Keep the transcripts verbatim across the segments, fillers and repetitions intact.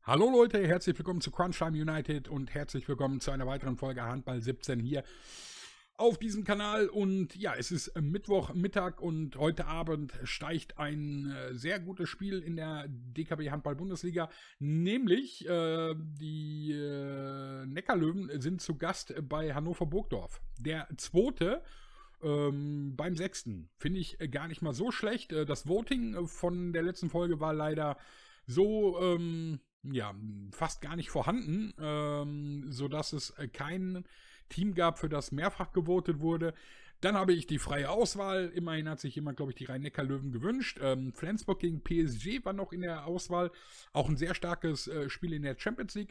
Hallo Leute, herzlich willkommen zu Crunchtime United und herzlich willkommen zu einer weiteren Folge Handball siebzehn hier auf diesem Kanal. Und ja, es ist Mittwochmittag und heute Abend steigt ein äh, sehr gutes Spiel in der D K B Handball Bundesliga, nämlich äh, die äh, Neckarlöwen sind zu Gast bei Hannover Burgdorf. Der zweite ähm, beim sechsten, finde ich gar nicht mal so schlecht. Das Voting von der letzten Folge war leider so ähm, ja, fast gar nicht vorhanden, ähm, sodass es kein Team gab, für das mehrfach gewotet wurde. Dann habe ich die freie Auswahl. Immerhin hat sich jemand, glaube ich, die Rhein-Neckar-Löwen gewünscht. Ähm, Flensburg gegen P S G war noch in der Auswahl. Auch ein sehr starkes äh, Spiel in der Champions League.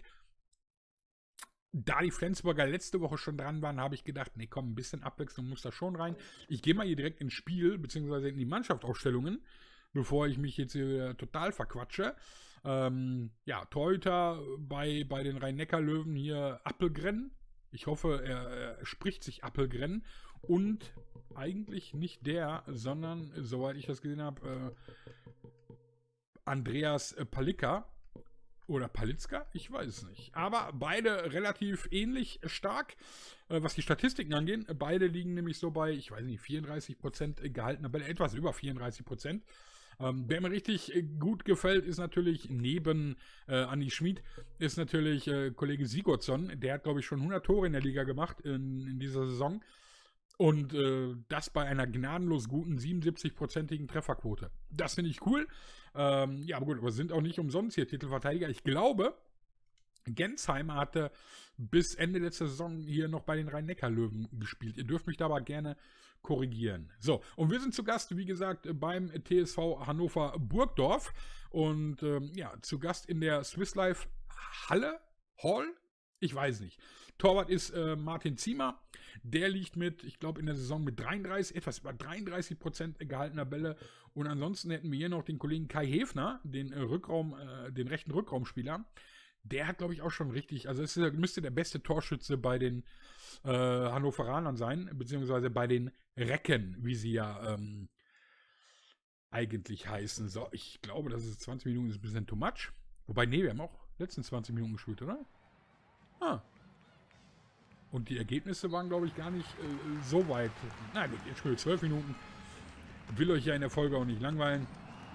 Da die Flensburger letzte Woche schon dran waren, habe ich gedacht, nee, komm, ein bisschen Abwechslung muss da schon rein. Ich gehe mal hier direkt ins Spiel, beziehungsweise in die Mannschaftsaufstellungen, bevor ich mich jetzt hier total verquatsche. Ähm, ja, Torhüter bei, bei den Rhein-Neckar-Löwen hier Appelgren. Ich hoffe, er, er spricht sich Appelgren. Und eigentlich nicht der, sondern, soweit ich das gesehen habe, äh, Andreas Palika. Oder Palitzka? Ich weiß es nicht. Aber beide relativ ähnlich stark, äh, was die Statistiken angeht. Beide liegen nämlich so bei, ich weiß nicht, vierunddreißig Prozent gehaltener Bälle, etwas über vierunddreißig Prozent. Ähm, wer mir richtig gut gefällt, ist natürlich neben äh, Andi Schmid, ist natürlich äh, Kollege Sigurdsson. Der hat, glaube ich, schon hundert Tore in der Liga gemacht in, in dieser Saison. Und äh, das bei einer gnadenlos guten siebenundsiebzig-prozentigen Trefferquote. Das finde ich cool. Ähm, ja, aber gut, aber sind auch nicht umsonst hier Titelverteidiger. Ich glaube, Gensheimer hatte bis Ende letzter Saison hier noch bei den Rhein-Neckar-Löwen gespielt. Ihr dürft mich da aber gerne korrigieren. So, und wir sind zu Gast, wie gesagt, beim T S V Hannover Burgdorf. Und ähm, ja, zu Gast in der Swiss Life Halle? Hall? Ich weiß nicht. Torwart ist äh, Martin Ziemer. Der liegt mit, ich glaube, in der Saison mit dreiunddreißig, etwas über dreiunddreißig Prozent gehaltener Bälle. Und ansonsten hätten wir hier noch den Kollegen Kai Hefner, den äh, Rückraum, äh, den rechten Rückraumspieler. Der hat, glaube ich, auch schon richtig, also es ist, müsste der beste Torschütze bei den äh, Hannoveranern sein, beziehungsweise bei den Recken, wie sie ja ähm, eigentlich heißen. So, ich glaube, das ist zwanzig Minuten, ist ein bisschen too much. Wobei, nee, wir haben auch letzten zwanzig Minuten gespielt, oder? Ah. Und die Ergebnisse waren, glaube ich, gar nicht äh, so weit. Na gut, jetzt spielt zwölf Minuten. Will euch ja in der Folge auch nicht langweilen.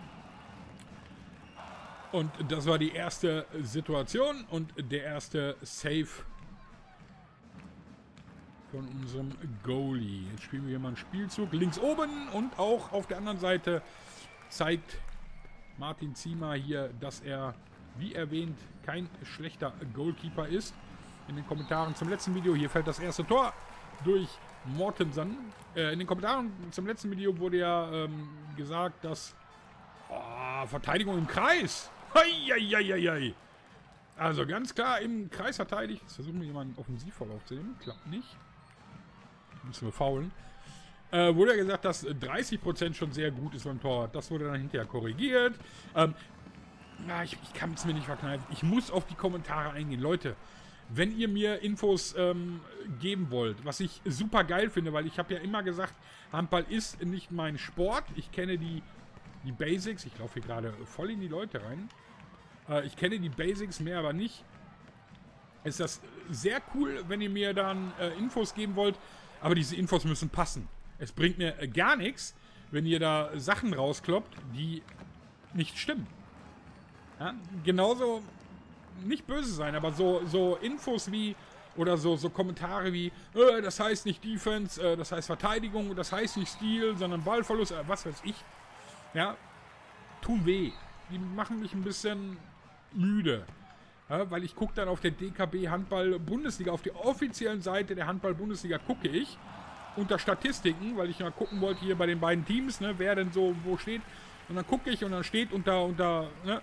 Und das war die erste Situation und der erste Save von unserem Goalie. Jetzt spielen wir hier mal einen Spielzug. Links oben und auch auf der anderen Seite zeigt Martin Ziemer hier, dass er, wie erwähnt, kein schlechter Goalkeeper ist. In den Kommentaren zum letzten Video, hier fällt das erste Tor durch Mortensen. Äh, in den Kommentaren zum letzten Video wurde ja ähm, gesagt, dass oh, Verteidigung im Kreis. Heieieiei. Also ganz klar im Kreis verteidigt. Jetzt versuchen wir hier mal einen Offensivvorlauf zu nehmen. Klappt nicht. Müssen wir faulen. Äh, wurde ja gesagt, dass dreißig Prozent schon sehr gut ist beim Tor. Das wurde dann hinterher korrigiert. Ähm, na, ich, ich kann es mir nicht verkneifen. Ich muss auf die Kommentare eingehen. Leute, wenn ihr mir Infos ähm, geben wollt, was ich super geil finde, weil ich habe ja immer gesagt, Handball ist nicht mein Sport. Ich kenne die, die Basics. Ich laufe hier gerade voll in die Leute rein. Äh, ich kenne die Basics mehr, aber nicht. Ist das sehr cool, wenn ihr mir dann äh, Infos geben wollt. Aber diese Infos müssen passen. Es bringt mir äh, gar nichts, wenn ihr da Sachen rauskloppt, die nicht stimmen. Ja? Genauso... nicht böse sein, aber so, so Infos wie, oder so, so Kommentare wie, äh, das heißt nicht Defense, äh, das heißt Verteidigung, das heißt nicht Stil, sondern Ballverlust, äh, was weiß ich, ja, tun weh. Die machen mich ein bisschen müde, ja, weil ich gucke dann auf der D K B Handball Bundesliga, auf der offiziellen Seite der Handball Bundesliga gucke ich, unter Statistiken, weil ich mal gucken wollte hier bei den beiden Teams, ne, wer denn so wo steht, und dann gucke ich und dann steht unter, unter, ne,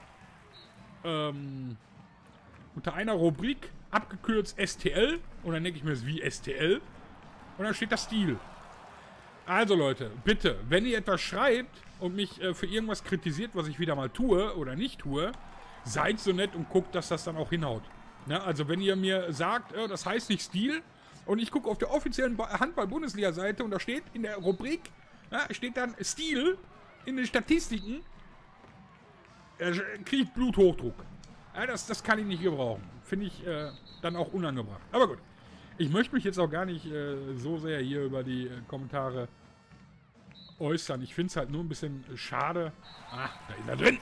ähm, unter einer Rubrik, abgekürzt S T L. Und dann denke ich mir, das ist wie S T L. Und dann steht da Stil. Also Leute, bitte, wenn ihr etwas schreibt und mich äh, für irgendwas kritisiert, was ich wieder mal tue oder nicht tue, seid so nett und guckt, dass das dann auch hinhaut. Ja, also wenn ihr mir sagt, äh, das heißt nicht Stil, und ich gucke auf der offiziellen Handball-Bundesliga-Seite und da steht in der Rubrik, ja, steht dann Stil in den Statistiken, äh, kriegt Bluthochdruck. Ja, das, das kann ich nicht gebrauchen. Finde ich äh, dann auch unangebracht. Aber gut. Ich möchte mich jetzt auch gar nicht äh, so sehr hier über die äh, Kommentare äußern. Ich finde es halt nur ein bisschen schade. Ah, da ist er drin.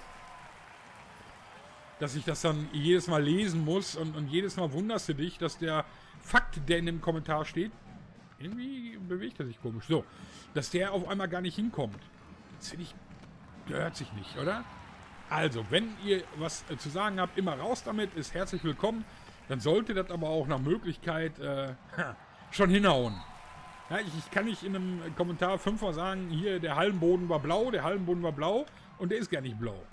Dass ich das dann jedes Mal lesen muss und, und jedes Mal wunderst du dich, dass der Fakt, der in dem Kommentar steht, irgendwie bewegt er sich komisch. So, dass der auf einmal gar nicht hinkommt. Das finde ich, gehört sich nicht, oder? Also, wenn ihr was äh, zu sagen habt, immer raus damit, ist herzlich willkommen. Dann sollte das aber auch nach Möglichkeit äh, schon hinhauen. Ja, ich, ich kann nicht in einem Kommentar fünfmal sagen, hier, der Hallenboden war blau, der Hallenboden war blau und der ist gar nicht blau.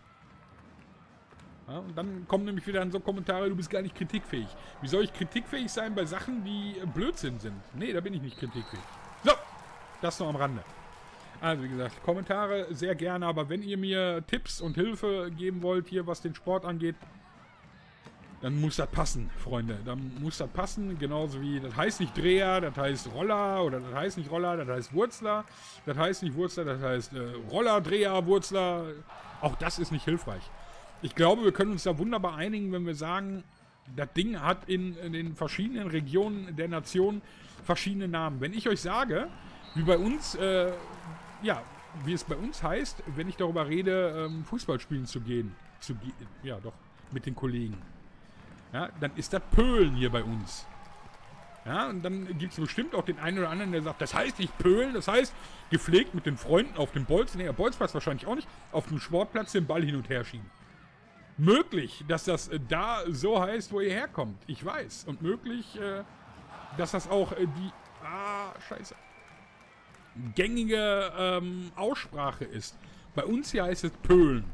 Ja, und dann kommen nämlich wieder so Kommentare, du bist gar nicht kritikfähig. Wie soll ich kritikfähig sein bei Sachen, die Blödsinn sind? Nee, da bin ich nicht kritikfähig. So, das noch am Rande. Also wie gesagt, Kommentare sehr gerne, aber wenn ihr mir Tipps und Hilfe geben wollt, hier was den Sport angeht, dann muss das passen, Freunde. Dann muss das passen, genauso wie, das heißt nicht Dreher, das heißt Roller, oder das heißt nicht Roller, das heißt Wurzler, das heißt nicht Wurzler, das heißt äh, Roller, Dreher, Wurzler. Auch das ist nicht hilfreich. Ich glaube, wir können uns da wunderbar einigen, wenn wir sagen, das Ding hat in, in den verschiedenen Regionen der Nation verschiedene Namen. Wenn ich euch sage, wie bei uns, äh, ja, wie es bei uns heißt, wenn ich darüber rede, ähm, Fußball spielen zu gehen, zu ge ja doch, mit den Kollegen, ja, dann ist das Pöhlen hier bei uns. Ja, und dann gibt es bestimmt auch den einen oder anderen, der sagt, das heißt nicht Pöhlen, das heißt gepflegt mit den Freunden auf dem Bolz, nee, Bolzplatz wahrscheinlich auch nicht, auf dem Sportplatz den Ball hin und her schieben. Möglich, dass das äh, da so heißt, wo ihr herkommt. Ich weiß. Und möglich, äh, dass das auch äh, die ah, scheiße, gängige ähm, Aussprache ist. Bei uns hier heißt es Pöhlen.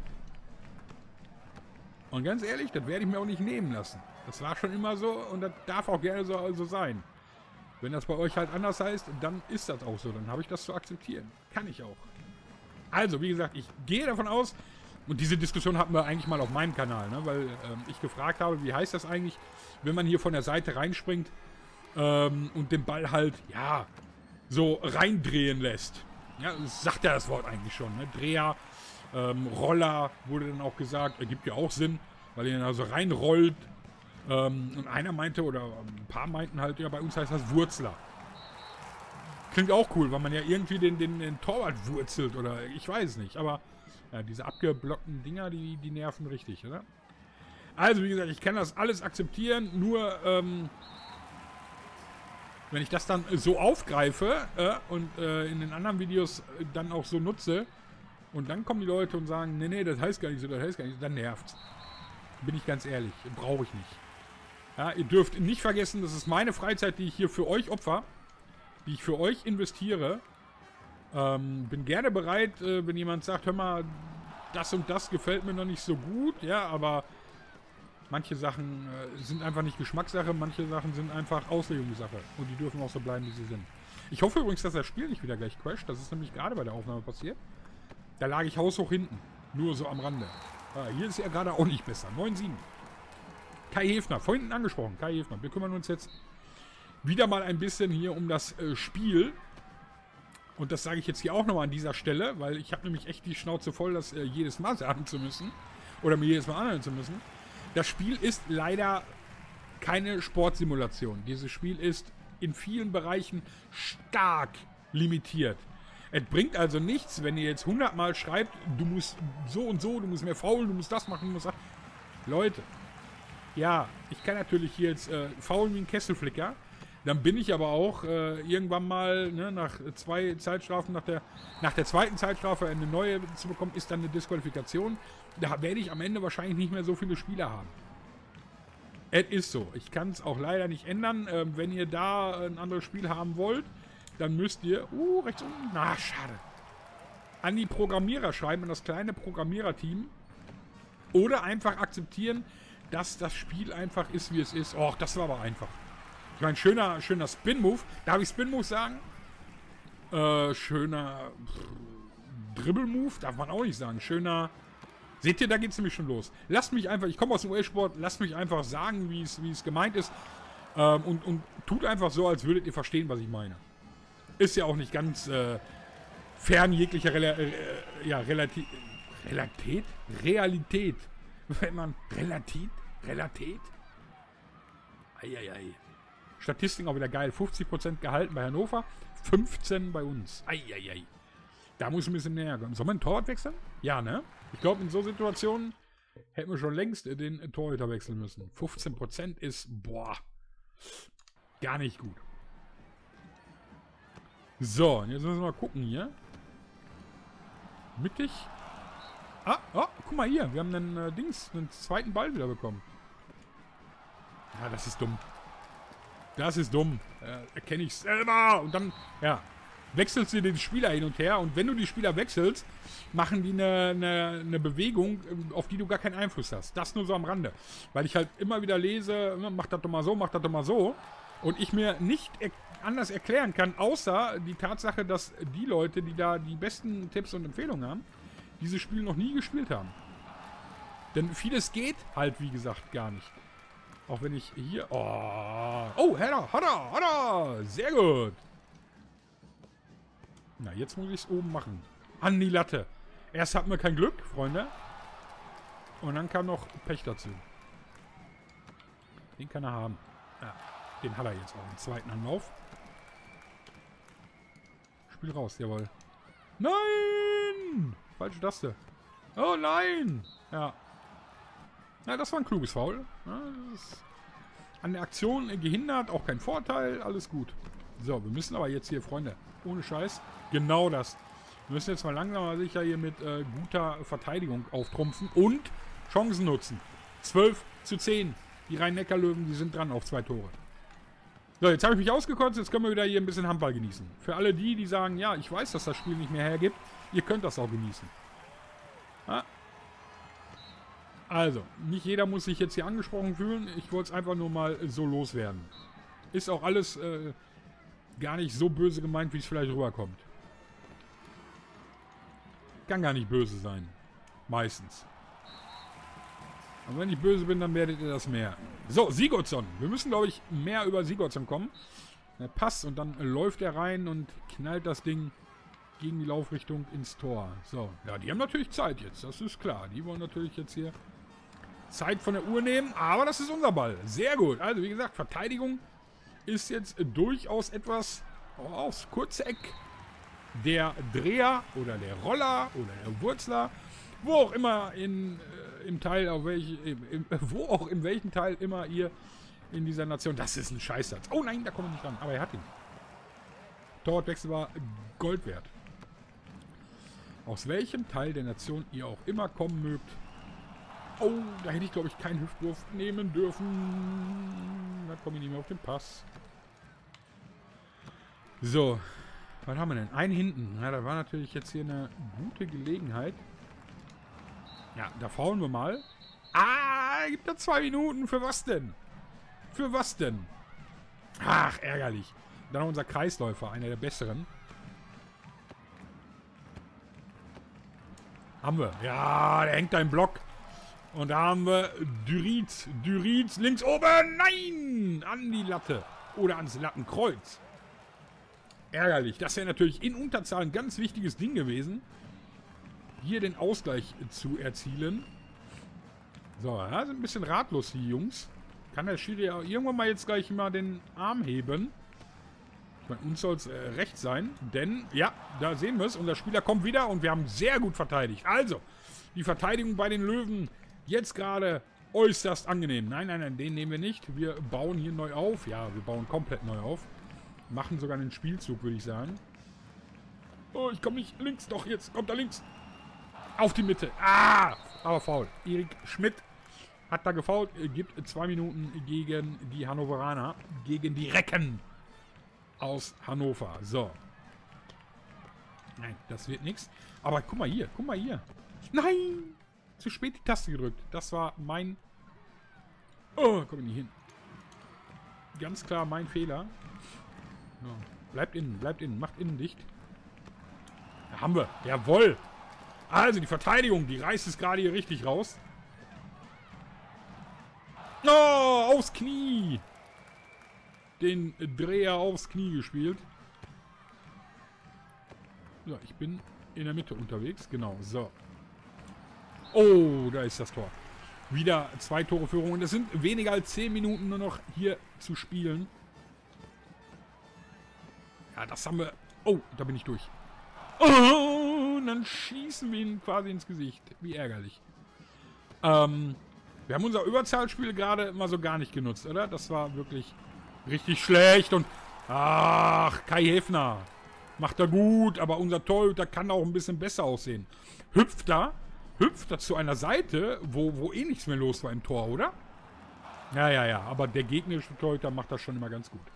Und ganz ehrlich, das werde ich mir auch nicht nehmen lassen. Das war schon immer so und das darf auch gerne so, so sein. Wenn das bei euch halt anders heißt, dann ist das auch so. Dann habe ich das zu akzeptieren. Kann ich auch. Also, wie gesagt, ich gehe davon aus, und diese Diskussion hatten wir eigentlich mal auf meinem Kanal, ne? Weil ähm, ich gefragt habe, wie heißt das eigentlich, wenn man hier von der Seite reinspringt ähm, und den Ball halt, ja, so reindrehen lässt. Ja, das sagt ja das Wort eigentlich schon, ne? Dreher, ähm, Roller wurde dann auch gesagt, ergibt ja auch Sinn, weil ihr dann also reinrollt. Ähm, und einer meinte, oder ein paar meinten halt, ja, bei uns heißt das Wurzler. Klingt auch cool, weil man ja irgendwie den, den, den Torwart wurzelt oder ich weiß es nicht, aber ja, diese abgeblockten Dinger, die, die nerven richtig, oder? Also, wie gesagt, ich kann das alles akzeptieren, nur, ähm, wenn ich das dann so aufgreife äh, und äh, in den anderen Videos dann auch so nutze und dann kommen die Leute und sagen, nee, nee, das heißt gar nicht so, das heißt gar nicht so, dann nervt's. Bin ich ganz ehrlich, brauche ich nicht. Ja, ihr dürft nicht vergessen, das ist meine Freizeit, die ich hier für euch opfer, die ich für euch investiere. Ähm, bin gerne bereit, äh, wenn jemand sagt, hör mal, das und das gefällt mir noch nicht so gut, ja, aber manche Sachen äh, sind einfach nicht Geschmackssache, manche Sachen sind einfach Auslegungssache und die dürfen auch so bleiben, wie sie sind. Ich hoffe übrigens, dass das Spiel nicht wieder gleich crasht, das ist nämlich gerade bei der Aufnahme passiert. Da lag ich haushoch hinten, nur so am Rande. Ah, hier ist ja gerade auch nicht besser, neun sieben. Kai Hefner, vorhin angesprochen, Kai Hefner, wir kümmern uns jetzt wieder mal ein bisschen hier um das äh, Spiel. Und das sage ich jetzt hier auch nochmal an dieser Stelle, weil ich habe nämlich echt die Schnauze voll, das äh, jedes Mal sagen zu müssen. Oder mir jedes Mal anhören zu müssen. Das Spiel ist leider keine Sportsimulation. Dieses Spiel ist in vielen Bereichen stark limitiert. Es bringt also nichts, wenn ihr jetzt hundertmal schreibt, du musst so und so, du musst mehr faulen, du musst das machen, du musst das. Leute, ja, ich kann natürlich hier jetzt äh, faulen wie ein Kesselflicker. Dann bin ich aber auch äh, irgendwann mal, ne, nach zwei Zeitstrafen, nach der, nach der zweiten Zeitstrafe eine neue zu bekommen, ist dann eine Disqualifikation. Da werde ich am Ende wahrscheinlich nicht mehr so viele Spieler haben. Es ist so. Ich kann es auch leider nicht ändern. Ähm, wenn ihr da ein anderes Spiel haben wollt, dann müsst ihr, uh, rechts unten, na, schade, an die Programmierer schreiben, an das kleine Programmiererteam. Oder einfach akzeptieren, dass das Spiel einfach ist, wie es ist. Och, das war aber einfach. Ich meine, schöner, schöner Spin-Move. Darf ich Spin-Move sagen? Äh, schöner Dribble-Move. Darf man auch nicht sagen. Schöner... Seht ihr, da geht es nämlich schon los. Lasst mich einfach... Ich komme aus dem U S-Sport. Lasst mich einfach sagen, wie es wie es gemeint ist. Ähm, und, und tut einfach so, als würdet ihr verstehen, was ich meine. Ist ja auch nicht ganz äh, fern jeglicher Rela äh, ja, Relati Realität? Realität. Wenn man relativ, relativ. Eieiei. Statistik auch wieder geil. fünfzig Prozent gehalten bei Hannover, fünfzehn bei uns. Eieiei. Da muss ein bisschen näher kommen. Soll man ein Torwart wechseln? Ja, ne? Ich glaube, in so Situationen hätten wir schon längst den Torhüter wechseln müssen. fünfzehn Prozent ist, boah, gar nicht gut. So, jetzt müssen wir mal gucken hier. Mittig. Ah, oh, guck mal hier. Wir haben einen äh, Dings, einen zweiten Ball wieder bekommen. Ja, das ist dumm. Das ist dumm. Äh, erkenne ich selber. Und dann, ja, wechselst du den Spieler hin und her. Und wenn du die Spieler wechselst, machen die eine, eine, eine Bewegung, auf die du gar keinen Einfluss hast. Das nur so am Rande. Weil ich halt immer wieder lese, mach das doch mal so, mach das doch mal so. Und ich mir nicht er anders erklären kann, außer die Tatsache, dass die Leute, die da die besten Tipps und Empfehlungen haben, dieses Spiel noch nie gespielt haben. Denn vieles geht halt, wie gesagt, gar nicht. Auch wenn ich hier... Oh, oh Header, Header, Header. Sehr gut. Na, jetzt muss ich es oben machen. An die Latte. Erst hatten wir kein Glück, Freunde. Und dann kam noch Pech dazu. Den kann er haben. Ja, den hat er jetzt auch im zweiten Anlauf. Spiel raus, jawohl. Nein! Falsche Taste. Oh nein! Ja. Ja, das war ein kluges Foul. Ja, das ist an der Aktion gehindert, auch kein Vorteil, alles gut. So, wir müssen aber jetzt hier, Freunde, ohne Scheiß, genau das. Wir müssen jetzt mal langsam aber sicher hier mit äh, guter Verteidigung auftrumpfen und Chancen nutzen. zwölf zu zehn. Die Rhein-Neckar-Löwen, die sind dran auf zwei Tore. So, jetzt habe ich mich ausgekotzt, jetzt können wir wieder hier ein bisschen Handball genießen. Für alle die, die sagen, ja, ich weiß, dass das Spiel nicht mehr hergibt, ihr könnt das auch genießen. Ja. Also, nicht jeder muss sich jetzt hier angesprochen fühlen. Ich wollte es einfach nur mal so loswerden. Ist auch alles äh, gar nicht so böse gemeint, wie es vielleicht rüberkommt. Kann gar nicht böse sein. Meistens. Und wenn ich böse bin, dann werdet ihr das mehr. So, Sigurdsson. Wir müssen, glaube ich, mehr über Sigurdsson kommen. Er passt und dann läuft er rein und knallt das Ding gegen die Laufrichtung ins Tor. So, ja, die haben natürlich Zeit jetzt. Das ist klar. Die wollen natürlich jetzt hier Zeit von der Uhr nehmen. Aber das ist unser Ball. Sehr gut. Also, wie gesagt, Verteidigung ist jetzt durchaus etwas oh, aufs kurze Eck. Der Dreher oder der Roller oder der Wurzler, wo auch immer in, äh, im Teil, auf welch, im, im, wo auch in welchem Teil immer ihr in dieser Nation, das ist ein Scheißsatz. Oh nein, da kommen wir nicht ran, aber er hat ihn. Torwartwechsel war Gold wert. Aus welchem Teil der Nation ihr auch immer kommen mögt. Oh, da hätte ich, glaube ich, keinen Hüftwurf nehmen dürfen. Da komme ich nicht mehr auf den Pass. So. Was haben wir denn? Ein hinten. Ja, da war natürlich jetzt hier eine gute Gelegenheit. Ja, da faulen wir mal. Ah, gibt da zwei Minuten. Für was denn? Für was denn? Ach, ärgerlich. Dann unser Kreisläufer, einer der besseren. Haben wir. Ja, der hängt da im Block. Und da haben wir Düriz. Düriz links oben. Nein! An die Latte. Oder ans Lattenkreuz. Ärgerlich. Das wäre natürlich in Unterzahl ein ganz wichtiges Ding gewesen. Hier den Ausgleich zu erzielen. So, ja, sind ein bisschen ratlos, die Jungs. Kann der Schiri ja irgendwann mal jetzt gleich mal den Arm heben. Ich meine, uns soll es äh, recht sein. Denn, ja, da sehen wir es. Unser Spieler kommt wieder und wir haben sehr gut verteidigt. Also, die Verteidigung bei den Löwen jetzt gerade äußerst angenehm. Nein, nein, nein, den nehmen wir nicht. Wir bauen hier neu auf. Ja, wir bauen komplett neu auf. Machen sogar einen Spielzug, würde ich sagen. Oh, ich komme nicht links. Doch, jetzt kommt er links. Auf die Mitte. Ah, aber faul. Erik Schmidt hat da gefault. Gibt zwei Minuten gegen die Hannoveraner. Gegen die Recken aus Hannover. So. Nein, das wird nichts. Aber guck mal hier. Guck mal hier. Nein! Zu spät die Taste gedrückt. Das war mein... Oh, komm ich nicht hin. Ganz klar mein Fehler. So. Bleibt innen, bleibt innen. Macht innen dicht. Da haben wir. Jawohl. Also die Verteidigung, die reißt es gerade hier richtig raus. Oh, aufs Knie. Den Dreher aufs Knie gespielt. So, ich bin in der Mitte unterwegs. Genau, so. Oh, da ist das Tor. Wieder zwei Tore Führung. Und es sind weniger als zehn Minuten nur noch hier zu spielen. Ja, das haben wir... Oh, da bin ich durch. Oh, und dann schießen wir ihn quasi ins Gesicht. Wie ärgerlich. Ähm, wir haben unser Überzahlspiel gerade mal so gar nicht genutzt, oder? Das war wirklich richtig schlecht. Und ach, Kai Häfner macht er gut, aber unser Torhüter kann auch ein bisschen besser aussehen. Hüpft da, hüpft da zu einer Seite, wo, wo eh nichts mehr los war im Tor, oder? Ja, ja, ja, aber der gegnerische Torhüter macht das schon immer ganz gut.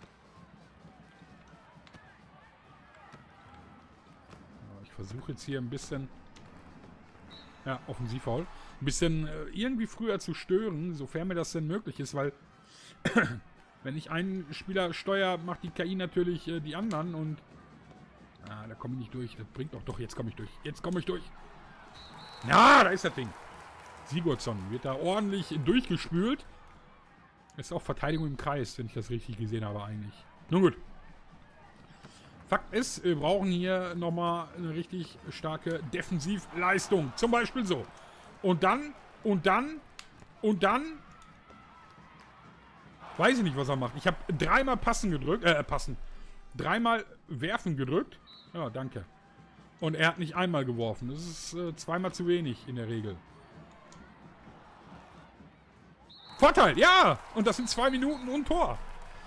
Ich versuche jetzt hier ein bisschen, ja, Offensivfoul, ein bisschen äh, irgendwie früher zu stören, sofern mir das denn möglich ist, weil wenn ich einen Spieler steuere, macht die K I natürlich äh, die anderen und ah, da komme ich nicht durch. Das bringt doch, doch, jetzt komme ich durch. Jetzt komme ich durch. Ja, da ist das Ding. Sigurdsson wird da ordentlich durchgespült. Ist auch Verteidigung im Kreis, wenn ich das richtig gesehen habe eigentlich. Nun gut. Fakt ist, wir brauchen hier nochmal eine richtig starke Defensivleistung. Zum Beispiel so. Und dann, und dann, und dann. Weiß ich nicht, was er macht. Ich habe dreimal passen gedrückt. Äh, passen. Dreimal werfen gedrückt. Ja, danke. Und er hat nicht einmal geworfen. Das ist äh, zweimal zu wenig in der Regel. Vorteil, ja! Und das sind zwei Minuten und Tor.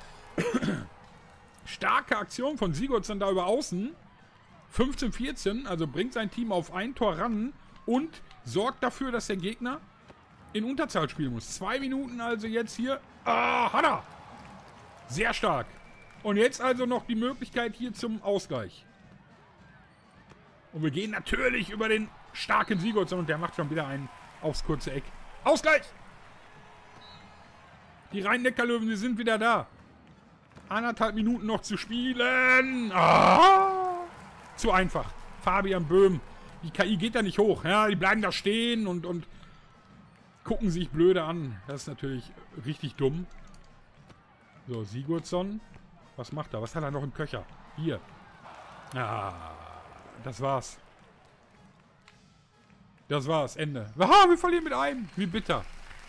Starke Aktion von Sigurdsson da über außen. fünfzehn vierzehn, also bringt sein Team auf ein Tor ran und sorgt dafür, dass der Gegner in Unterzahl spielen muss. Zwei Minuten also jetzt hier. Ah, hat er! Sehr stark. Und jetzt also noch die Möglichkeit hier zum Ausgleich. Und wir gehen natürlich über den starken Sigurdsson und der macht schon wieder einen aufs kurze Eck. Ausgleich! Die Rhein-Neckar-Löwen, die sind wieder da. Anderthalb Minuten noch zu spielen. Ah, zu einfach. Fabian Böhm. Die K I geht da nicht hoch. Ja, die bleiben da stehen und, und gucken sich blöde an. Das ist natürlich richtig dumm. So, Sigurdsson. Was macht er? Was hat er noch im Köcher? Hier. Ah, das war's. Das war's. Ende. Ah, wir verlieren mit einem. Wie bitter.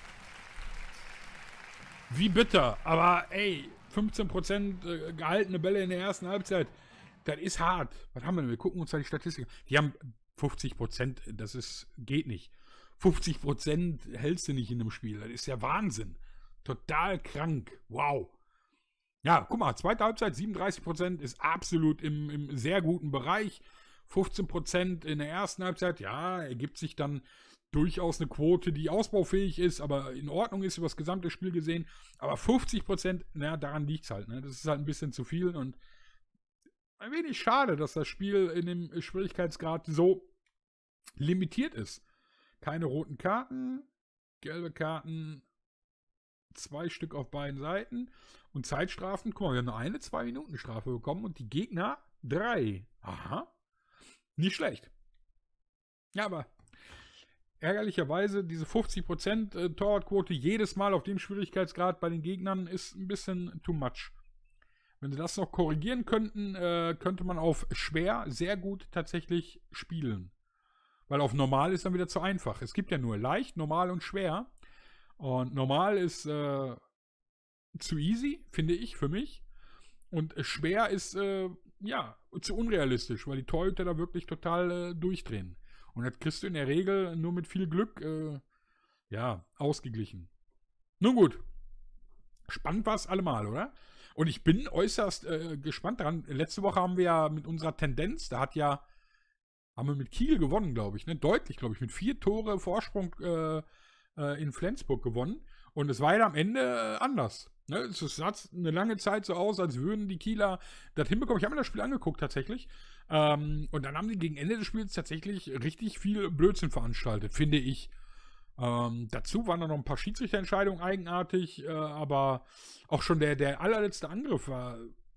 Wie bitter. Aber ey, fünfzehn Prozent gehaltene Bälle in der ersten Halbzeit. Das ist hart. Was haben wir denn? Wir gucken uns da die Statistik an. Die haben fünfzig Prozent. Das ist, geht nicht. fünfzig Prozent hältst du nicht in einem Spiel. Das ist ja Wahnsinn. Total krank. Wow. Ja, guck mal, zweite Halbzeit, siebenunddreißig Prozent ist absolut im, im sehr guten Bereich. fünfzehn Prozent in der ersten Halbzeit, ja, ergibt sich dann durchaus eine Quote, die ausbaufähig ist, aber in Ordnung ist über das gesamte Spiel gesehen. Aber fünfzig Prozent, naja, daran liegt es halt. Ne? Das ist halt ein bisschen zu viel und ein wenig schade, dass das Spiel in dem Schwierigkeitsgrad so limitiert ist. Keine roten Karten, gelbe Karten, zwei Stück auf beiden Seiten und Zeitstrafen. Guck mal, wir haben nur eine zwei Minuten Strafe bekommen und die Gegner drei. Aha. Nicht schlecht. Ja, aber ärgerlicherweise diese fünfzig Prozent äh, Torwartquote jedes Mal auf dem Schwierigkeitsgrad bei den Gegnern ist ein bisschen too much. Wenn sie das noch korrigieren könnten, äh, könnte man auf schwer sehr gut tatsächlich spielen. Weil auf normal ist dann wieder zu einfach. Es gibt ja nur leicht, normal und schwer. Und normal ist äh, zu easy, finde ich, für mich. Und schwer ist, äh, ja, zu unrealistisch, weil die Torhüter da wirklich total äh, durchdrehen. Und das kriegst du in der Regel nur mit viel Glück, äh, ja, ausgeglichen. Nun gut. Spannend war es allemal, oder? Und ich bin äußerst äh, gespannt daran. Letzte Woche haben wir ja mit unserer Tendenz, da hat ja, haben wir mit Kiel gewonnen, glaube ich, ne? Deutlich, glaube ich, mit vier Tore Vorsprung äh, äh, in Flensburg gewonnen. Und es war ja am Ende äh, anders. Ne? Es sah eine lange Zeit so aus, als würden die Kieler das hinbekommen. Ich habe mir das Spiel angeguckt tatsächlich. Ähm, und dann haben die gegen Ende des Spiels tatsächlich richtig viel Blödsinn veranstaltet, finde ich. Ähm, dazu waren dann noch ein paar Schiedsrichterentscheidungen eigenartig, äh, aber auch schon der, der allerletzte Angriff war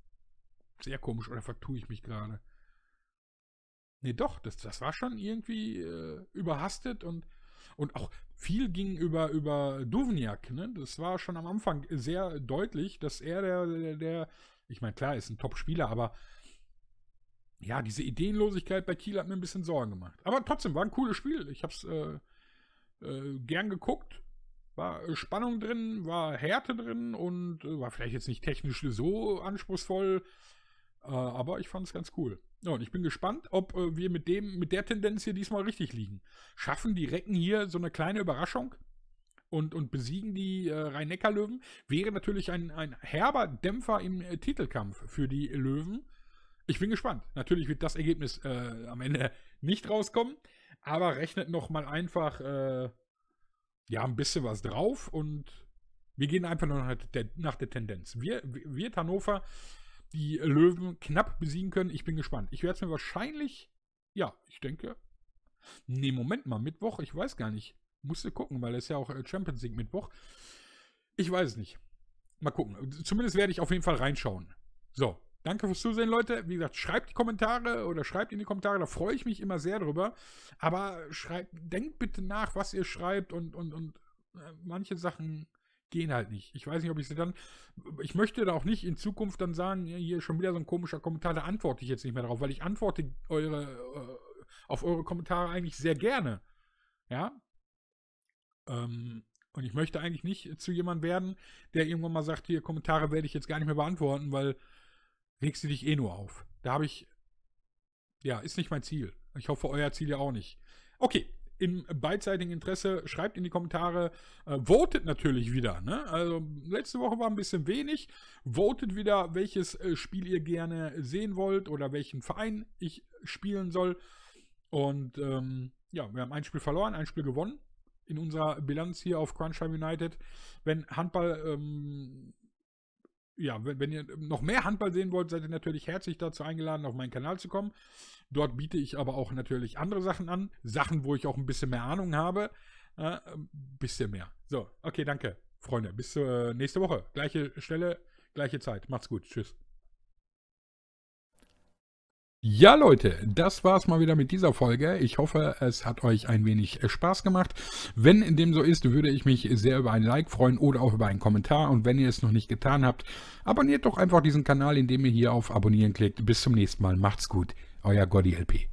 sehr komisch. Oder vertue ich mich gerade? Nee, doch, das, das war schon irgendwie äh, überhastet und, und auch viel ging über, über Duvniak, ne? Das war schon am Anfang sehr deutlich, dass er der, der, der ich meine, klar, ist ein Top-Spieler, aber ja, diese Ideenlosigkeit bei Kiel hat mir ein bisschen Sorgen gemacht. Aber trotzdem, war ein cooles Spiel. Ich hab's äh, äh, gern geguckt. War äh, Spannung drin, war Härte drin und äh, war vielleicht jetzt nicht technisch so anspruchsvoll, äh, aber ich fand es ganz cool. Ja, und ich bin gespannt, ob äh, wir mit dem, mit der Tendenz hier diesmal richtig liegen. Schaffen die Recken hier so eine kleine Überraschung und, und besiegen die äh, Rhein-Neckar-Löwen? Wäre natürlich ein, ein herber Dämpfer im äh, Titelkampf für die Löwen. Ich bin gespannt. Natürlich wird das Ergebnis äh, am Ende nicht rauskommen, aber rechnet noch mal einfach äh, ja, ein bisschen was drauf und wir gehen einfach nur nach der, nach der Tendenz. Wir, wird Hannover die Löwen knapp besiegen können? Ich bin gespannt. Ich werde es mir wahrscheinlich, ja, ich denke, nee, Moment mal, Mittwoch, ich weiß gar nicht. Musste gucken, weil es ja auch Champions League Mittwoch. Ich weiß es nicht. Mal gucken. Zumindest werde ich auf jeden Fall reinschauen. So, danke fürs Zusehen, Leute. Wie gesagt, schreibt die Kommentare oder schreibt in die Kommentare, da freue ich mich immer sehr drüber. Aber schreibt, denkt bitte nach, was ihr schreibt und, und, und äh, manche Sachen gehen halt nicht. Ich weiß nicht, ob ich sie dann, ich möchte da auch nicht in Zukunft dann sagen, ja, hier schon wieder so ein komischer Kommentar, da antworte ich jetzt nicht mehr drauf, weil ich antworte eure, äh, auf eure Kommentare eigentlich sehr gerne. Ja? Ähm, und ich möchte eigentlich nicht zu jemandem werden, der irgendwann mal sagt, hier, Kommentare werde ich jetzt gar nicht mehr beantworten, weil regst du dich eh nur auf. Da habe ich, ja, ist nicht mein Ziel. Ich hoffe, euer Ziel ja auch nicht. Okay, im beidseitigen Interesse, schreibt in die Kommentare, äh, votet natürlich wieder, ne? Also, letzte Woche war ein bisschen wenig. Votet wieder, welches äh, Spiel ihr gerne sehen wollt oder welchen Verein ich spielen soll. Und, ähm, ja, wir haben ein Spiel verloren, ein Spiel gewonnen in unserer Bilanz hier auf Crunchtime United. Wenn Handball, ähm, ja, wenn, wenn ihr noch mehr Handball sehen wollt, seid ihr natürlich herzlich dazu eingeladen, auf meinen Kanal zu kommen. Dort biete ich aber auch natürlich andere Sachen an. Sachen, wo ich auch ein bisschen mehr Ahnung habe. Äh, ein bisschen mehr. So, okay, danke, Freunde. Bis äh, nächste Woche. Gleiche Stelle, gleiche Zeit. Macht's gut. Tschüss. Ja, Leute, das war's mal wieder mit dieser Folge. Ich hoffe, es hat euch ein wenig Spaß gemacht. Wenn dem so ist, würde ich mich sehr über ein Like freuen oder auch über einen Kommentar. Und wenn ihr es noch nicht getan habt, abonniert doch einfach diesen Kanal, indem ihr hier auf Abonnieren klickt. Bis zum nächsten Mal. Macht's gut. Euer Gotti L P.